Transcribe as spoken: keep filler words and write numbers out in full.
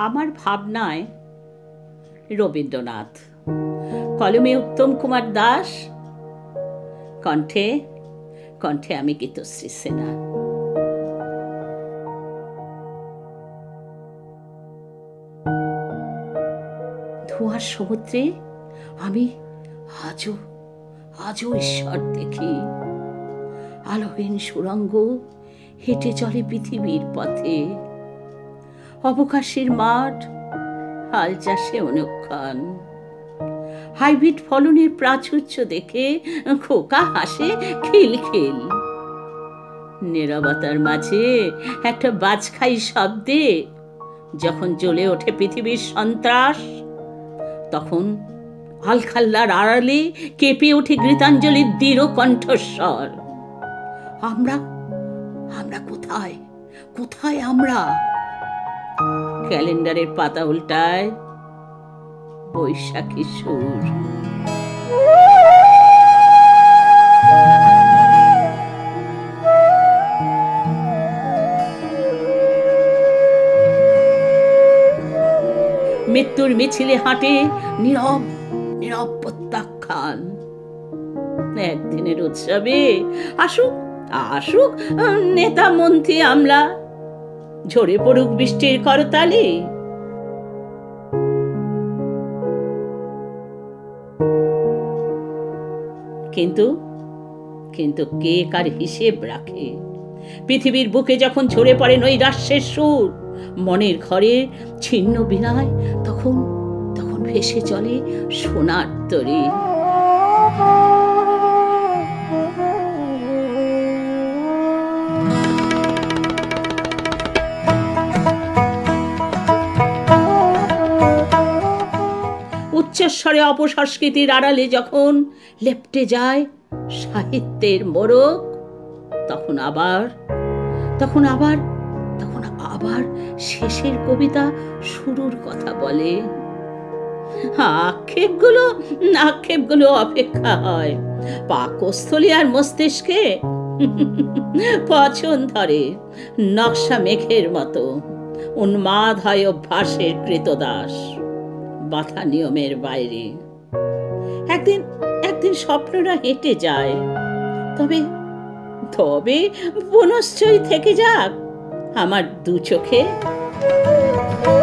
আমার ভাবনায় রবীন্দ্রনাথ, কলমে উত্তম কুমার দাস, কণ্ঠে কণ্ঠে আমি গীতশ্রী সেনা। ধোঁয়ার সমুদ্রে আমি আজও আজও ঈশ্বর দেখি। আলোহীন সুরঙ্গ হেঁটে চলে পৃথিবীর পথে। অবকাশের মাঠ হাল চাষে অনুক্ষণ। হাইব্রিড ফলনের প্রাচুর্য দেখে খোকা হাসে খিলখিল। নীরবতার মাঝে একটা বাজখাই শব্দে যখন জ্বলে ওঠে পৃথিবীর সন্ত্রাস, তখন আলখাল্লার আড়ালে কেঁপে ওঠে গীতাঞ্জলির দৃঢ় কণ্ঠস্বর। আমরা আমরা কোথায় কোথায় আমরা? ক্যালেন্ডারের পাতা উল্টায় বৈশাখী সুর। মৃত্যুর মিছিলে হাঁটে নীরব নীরব প্রত্যাখ্যান। একদিনের উৎসবে আসুক আসুক নেতা মন্ত্রী আমলা, ঝরে পড়ুক বৃষ্টির করতালি। কিন্তু কিন্তু কে কার হিসেব রাখে? পৃথিবীর বুকে যখন ঝরে পড়ে নৈরাশ্যের সুর, মনের ঘরে ছিন্ন বিনায়, তখন তখন ভেসে চলে সোনার তরী। উচ্চস্বরে অপসংস্কৃতির আড়ালে যখন লেপ্টে যায় সাহিত্যের মোড়ক, তখন আবার তখন আবার তখন আবার শেষের কবিতা শুরুর কথা বলে। আক্ষেপগুলো আক্ষেপগুলো অপেক্ষা হয় পাকস্থলী আর মস্তিষ্কে পছন্দ ধরে নকশা মেঘের মতো। উন্মাদ হয় অভ্যাসের কৃতদাস, বাধা নিয়মের বাইরে। একদিন একদিন স্বপ্নরা হেঁটে যায়, তবে তবে পুনশ্চই থেকে যাক আমার দু চোখে